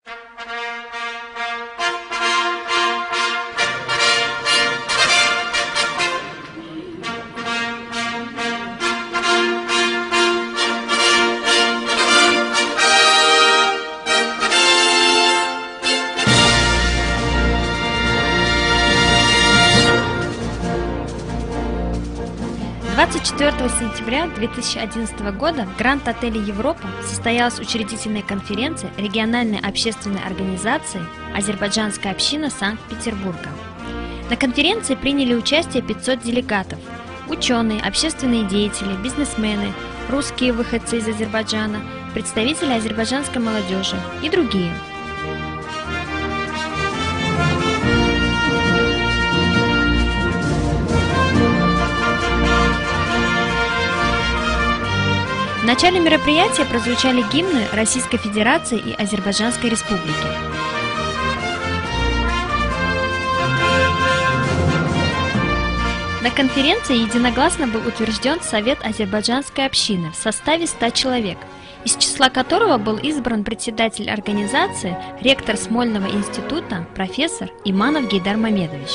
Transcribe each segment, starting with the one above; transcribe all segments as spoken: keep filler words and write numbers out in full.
двадцать четвёртого сентября две тысячи одиннадцатого года в Гранд-отеле «Европа» состоялась учредительная конференция региональной общественной организации «Азербайджанская община Санкт-Петербурга». На конференции приняли участие пятьсот делегатов – ученые, общественные деятели, бизнесмены, русские выходцы из Азербайджана, представители азербайджанской молодежи и другие. В начале мероприятия прозвучали гимны Российской Федерации и Азербайджанской Республики. На конференции единогласно был утвержден Совет азербайджанской общины в составе ста человек, из числа которого был избран председатель организации, ректор Смольного института, профессор Иманов Гейдар Мамедович.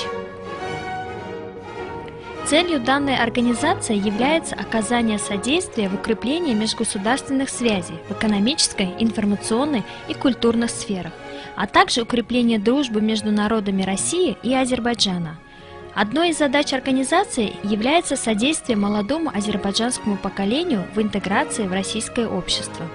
Целью данной организации является оказание содействия в укреплении межгосударственных связей в экономической, информационной и культурных сферах, а также укрепление дружбы между народами России и Азербайджана. Одной из задач организации является содействие молодому азербайджанскому поколению в интеграции в российское общество.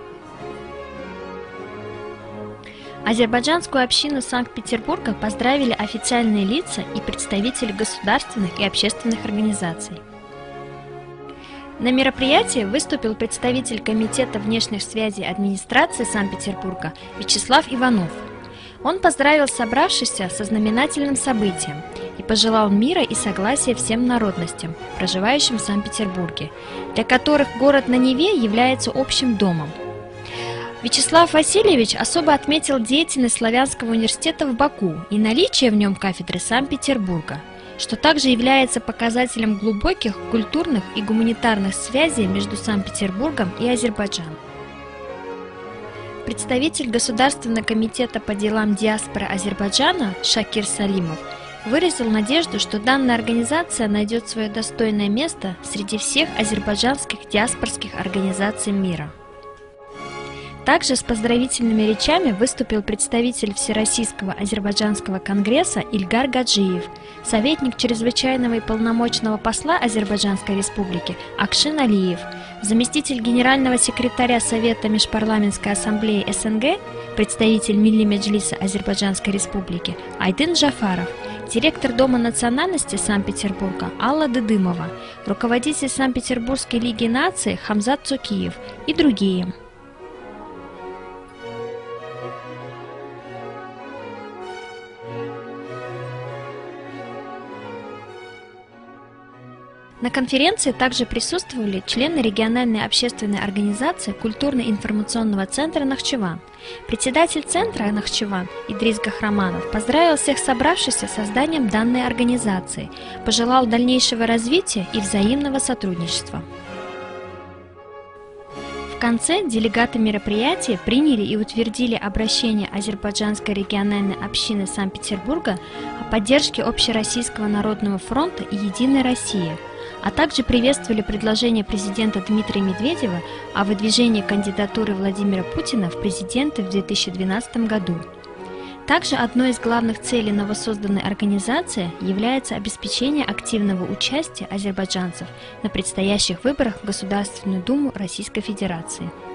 Азербайджанскую общину Санкт-Петербурга поздравили официальные лица и представители государственных и общественных организаций. На мероприятии выступил представитель Комитета внешних связей администрации Санкт-Петербурга Вячеслав Иванов. Он поздравил собравшихся со знаменательным событием и пожелал мира и согласия всем народностям, проживающим в Санкт-Петербурге, для которых город на Неве является общим домом. Вячеслав Васильевич особо отметил деятельность Славянского университета в Баку и наличие в нем кафедры Санкт-Петербурга, что также является показателем глубоких культурных и гуманитарных связей между Санкт-Петербургом и Азербайджаном. Представитель Государственного комитета по делам диаспоры Азербайджана Шакир Салимов выразил надежду, что данная организация найдет свое достойное место среди всех азербайджанских диаспорских организаций мира. Также с поздравительными речами выступил представитель Всероссийского азербайджанского конгресса Ильгар Гаджиев, советник чрезвычайного и полномочного посла Азербайджанской республики Акшин Алиев, заместитель генерального секретаря Совета межпарламентской ассамблеи СНГ, представитель Милли Меджлиса Азербайджанской республики Айдын Джафаров, директор Дома национальности Санкт-Петербурга Алла Дыдымова, руководитель Санкт-Петербургской лиги наций Хамзат Цукиев и другие. На конференции также присутствовали члены региональной общественной организации Культурно-информационного центра «Нахчеван». Председатель центра «Нахчеван» Идрис Гахраманов поздравил всех собравшихся с созданием данной организации, пожелал дальнейшего развития и взаимного сотрудничества. В конце делегаты мероприятия приняли и утвердили обращение Азербайджанской региональной общины Санкт-Петербурга о поддержке Общероссийского народного фронта и Единой России, а также приветствовали предложение президента Дмитрия Медведева о выдвижении кандидатуры Владимира Путина в президенты в две тысячи двенадцатом году. Также одной из главных целей новосозданной организации является обеспечение активного участия азербайджанцев на предстоящих выборах в Государственную Думу Российской Федерации.